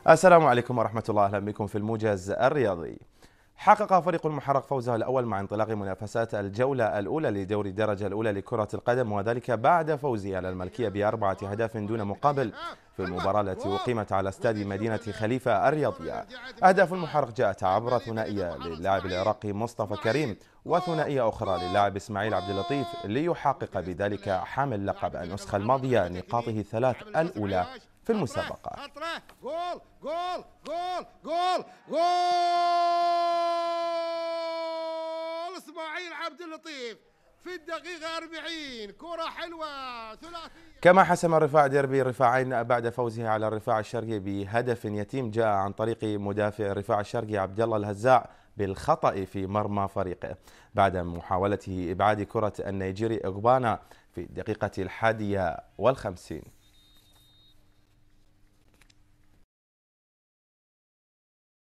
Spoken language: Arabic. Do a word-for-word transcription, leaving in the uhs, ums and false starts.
السلام عليكم ورحمة الله، أهلا بكم في الموجز الرياضي. حقق فريق المحرق فوزه الأول مع انطلاق منافسات الجولة الأولى لدوري الدرجة الأولى لكرة القدم، وذلك بعد فوزه على الملكية بأربعة أهداف دون مقابل في المباراة التي أقيمت على استاد مدينة خليفة الرياضية. أهداف المحرق جاءت عبر ثنائية للاعب العراقي مصطفى كريم وثنائية أخرى للاعب إسماعيل عبد اللطيف، ليحقق بذلك حامل لقب النسخة الماضية نقاطه الثلاث الأولى في المسابقة. جول جول جول جول جول اسماعيل عبد اللطيف في الدقيقة أربعين، كرة حلوة ثلاثية. كما حسم الرفاع ديربي الرفاعين بعد فوزه على الرفاع الشرقي بهدف يتيم جاء عن طريق مدافع الرفاع الشرقي عبد الله الهزاع بالخطأ في مرمى فريقه بعد محاولته إبعاد كرة النيجيري إغبانا في الدقيقة الحادية والخمسين.